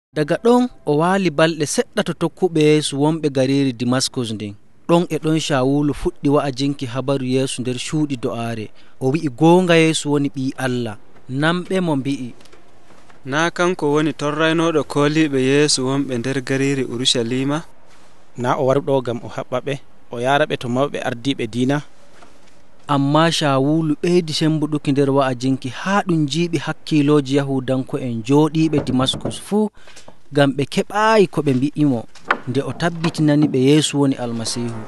Daga ɗon o waali balɗe seɗɗa to tokkuɓe Yeesu wonɓe gariiri Damaskus ndin. Ɗon e ɗon Shawulu fuɗɗi wa'ajinki habaru Yeesu nder cuuɗi do'aare. O wi'i goonga Yeesu woni ɓii Allah. Namɓe mo mbi'i, naa kanko woni torraynoɗo kooliɓe Yeesu wonɓe nder gariiri Urushalima? naa o wari ɗo ngam o haɓɓa ɓe o yara ɓe to mawɓe ardiiɓe diina? Amma Shawulu ɓeydi sembuɗuki nder wa'ajinki haa ɗum jiiɓi hakkiilooji Yahudanko'en jooɗiiɓe Damaskus fuu, ngam ɓe keɓaayi ko ɓe mbi'imo nde o tabbitinani ɓe Yeesu woni Almasiihu.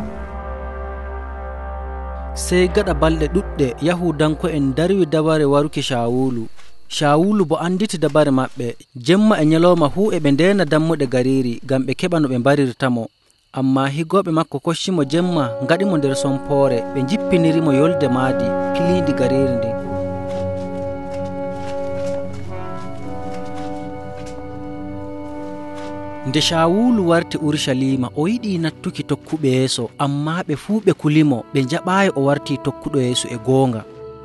Sey gaɗa balɗe ɗuɗɗe Yahudanko'en darwi dabare waruki Shawulu bo anditi dabare maɓɓe. Jemma e nyalawma fuu e ɓe ndeena dammuɗe gariiri ngam ɓe keɓa no ɓe mbarirtamo. Amma higooɓe makko koccimo jemma ngaɗimo nder sompoore, ɓe jippinirimo yolde maadi piliindi gariiri ndin. Nde Shawulu warti Urushalima o yiɗi nattuki tokkuɓe Yeeso, amma ɓe fuu ɓe kulimo, ɓe jaɓaayi o warti tokkuɗo Yeesu e goonga.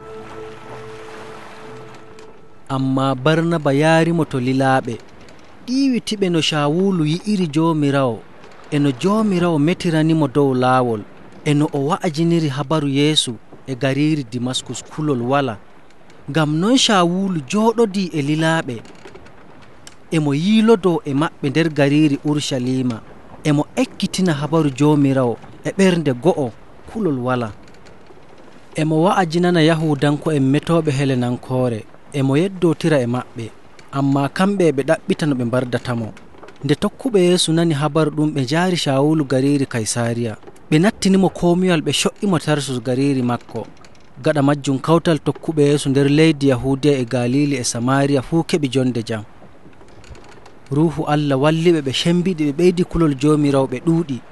Amma Barnaba yaarimo to Lilaaɓe, ɗiiwitiɓe no Shawulu yi'iri Joomiraawo, e no Joomiraawo metiranimo dow laawol, e no o wa'ajiniri habaru Yeesu e gariiri Damaskus kulol wala. Ngam non Shawulu jooɗodii e Lilaaɓe, emo yiilodoo e maɓɓe nder gariiri Urushalima, emo ekkitina habaru Joomiraawo e ɓernde go'o kulol wala. Emo wa'ajinana Yahudanko'en metooɓe Helenankoore, emo yeddootira e maɓɓe, amma kamɓe ɓe ɗaɓɓita no ɓe mbardatamo. Nde tokkuɓe Yeesu nani habaru ɗum, ɓe njaari Shawulu gariiri Kaysariya. Ɓe nattinimo koomuyal, ɓe co'imo Tarsus gariiri makko. Gaɗa majjum kawtal tokkuɓe Yeesu nder leydi Yahudiya e Galili e Samariya fuu keɓi jonde jam. Ruuhu Allah walliɓe, ɓe cembiɗi, ɓe ɓeydi kulol Joomiraawo, ɓe ɗuuɗi.